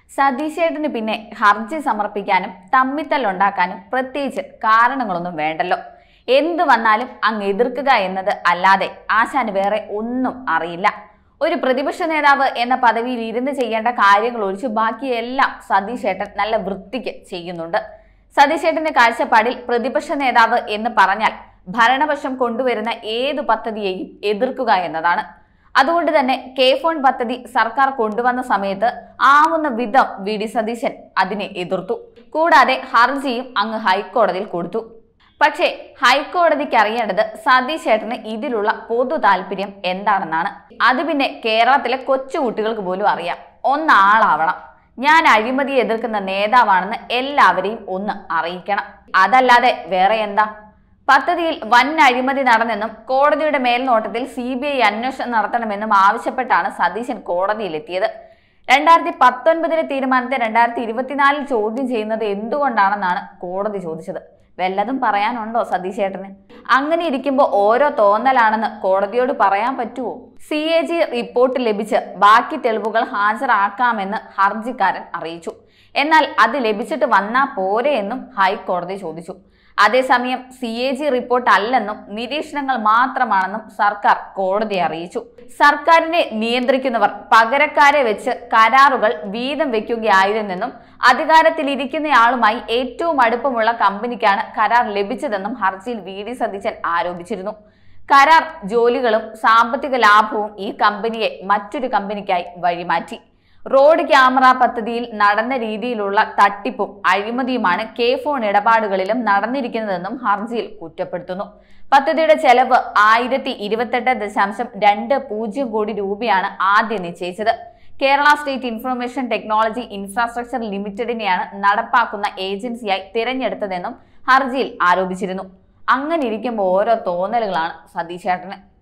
സതീശേട്ടന് പിന്നെ ഹർജി സമർപ്പിക്കാനും തമ്മിത്തല്ലുണ്ടാക്കാനും പ്രത്യേകിച്ച് കാരണങ്ങളൊന്നും വേണ്ടല്ലോ. എന്തു വന്നാലും അങ്ങ് എതിർക്കുക എന്നത് അല്ലാതെ ആശാന് വേറെ ഒന്നും അറിയില്ല. ഒരു പ്രതിപക്ഷ നേതാവ് എന്ന പദവിയിൽ ഇരുന്ന് ചെയ്യേണ്ട കാര്യങ്ങൾ ഒഴിച്ച് ബാക്കിയെല്ലാം സതീശേട്ടൻ നല്ല വൃത്തിക്ക് ചെയ്യുന്നുണ്ട്. സതീശേട്ടന്റെ കാഴ്ചപ്പാടിൽ പ്രതിപക്ഷ നേതാവ് എന്ന് പറഞ്ഞാൽ ഭരണപക്ഷം കൊണ്ടുവരുന്ന ഏതു പദ്ധതിയെയും എതിർക്കുക എന്നതാണ്. അതുകൊണ്ട് തന്നെ കെ-ഫോൺ പദ്ധതി സർക്കാർ കൊണ്ടുവന്ന സമയത്ത് ആവുന്ന വിധം വി.ഡി. സതീശൻ അതിനെ എതിർത്തു. കൂടാതെ ഹർജിയും അങ്ങ് ഹൈക്കോടതിയിൽ കൊടുത്തു. പക്ഷേ ഹൈക്കോടതിക്ക് അറിയേണ്ടത് സതീശേട്ടന് ഇതിലുള്ള പൊതു താല്പര്യം എന്താണെന്നാണ്. അത് പിന്നെ കേരളത്തിലെ കൊച്ചുകുട്ടികൾക്ക് പോലും അറിയാം. ഒന്നാളാവണം. ഞാൻ അഴിമതിയെ എതിർക്കുന്ന നേതാവാണെന്ന് എല്ലാവരെയും ഒന്ന് അറിയിക്കണം. അതല്ലാതെ വേറെ എന്താ? പദ്ധതിയിൽ വൻ അഴിമതി നടന്നെന്നും കോടതിയുടെ മേൽനോട്ടത്തിൽ CBI അന്വേഷണം നടത്തണമെന്നും ആവശ്യപ്പെട്ടാണ് സതീശൻ കോടതിയിലെത്തിയത്. 2019 തീരുമാനത്തെ 2024 ചോദ്യം ചെയ്യുന്നത് എന്തുകൊണ്ടാണെന്നാണ് കോടതി ചോദിച്ചത്. വല്ലതും പറയാനുണ്ടോ സതീശേട്ടന്? അങ്ങനെ ഇരിക്കുമ്പോൾ ഓരോ തോന്നലാണെന്ന് കോടതിയോട് പറയാൻ പറ്റുമോ? CAG റിപ്പോർട്ട് ലഭിച്ച് ബാക്കി തെളിവുകൾ ഹാജരാക്കാമെന്ന് ഹർജിക്കാരൻ അറിയിച്ചു. എന്നാൽ അത് ലഭിച്ചിട്ട് വന്നാ പോരെ എന്നും ഹൈക്കോടതി ചോദിച്ചു. അതേസമയം CAG റിപ്പോർട്ട് അല്ലെന്നും നിരീക്ഷണങ്ങൾ മാത്രമാണെന്നും സർക്കാർ കോടതിയെ അറിയിച്ചു. സർക്കാരിനെ നിയന്ത്രിക്കുന്നവർ പകരക്കാരെ വെച്ച് കരാറുകൾ വീതം വെക്കുകയായിരുന്നെന്നും അധികാരത്തിലിരിക്കുന്നയാളുമായി ഏറ്റവും അടുപ്പമുള്ള കമ്പനിക്കാണ് കരാർ ലഭിച്ചതെന്നും ഹർജിയിൽ വി.ഡി. സതീശൻ ആരോപിച്ചിരുന്നു. കരാർ ജോലികളും സാമ്പത്തിക ലാഭവും ഈ കമ്പനിയെ മറ്റൊരു കമ്പനിക്കായി വഴിമാറ്റി. റോഡ് ക്യാമറ പദ്ധതിയിൽ നടന്ന രീതിയിലുള്ള തട്ടിപ്പും അഴിമതിയുമാണ് കെ-ഫോൺ ഇടപാടുകളിലും നടന്നിരിക്കുന്നതെന്നും ഹർജിയിൽ കുറ്റപ്പെടുത്തുന്നു. പദ്ധതിയുടെ ചെലവ് 1028.20 കോടി രൂപയാണ് ആദ്യം നിശ്ചയിച്ചത്. Kerala state information technology infrastructure ലിമിറ്റഡിനെയാണ് നടപ്പാക്കുന്ന ഏജൻസിയായി തിരഞ്ഞെടുത്തതെന്നും ഹർജിയിൽ ആരോപിച്ചിരുന്നു. അങ്ങനെ ഇരിക്കുമ്പോൾ ഓരോ തോന്നലുകളാണ് സതീശേട്ടന്.